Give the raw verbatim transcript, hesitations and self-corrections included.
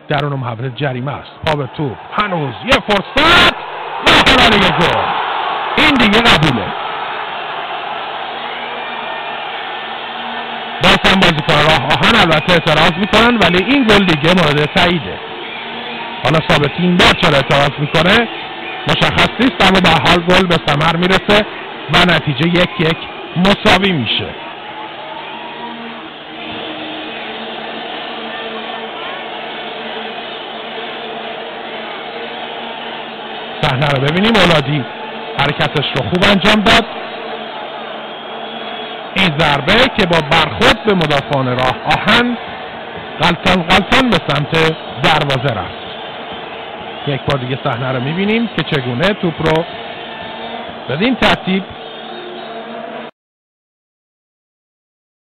درون محوطه جریمه است. پا به توپ، هنوز یه فرصت و حالا دیگه گل. این دیگه قبوله. باز هم بازیکن راه آهن البته اعتراض میکنن ولی این گل دیگه مورد تاییده. حالا ثابتی این بار چرا اعتراض میکنه مشخص نیست، اما به حال گل به ثمر میرسه و نتیجه یک یک مساوی میشه. صحنه رو ببینیم. اولادی حرکتش رو خوب انجام داد. این ضربه که با برخورد به مدافعان راه آهن غلطان غلطان به سمت دروازه رفت. یک بار دیگه صحنه رو میبینیم که چگونه توپ رو بدین ترتیب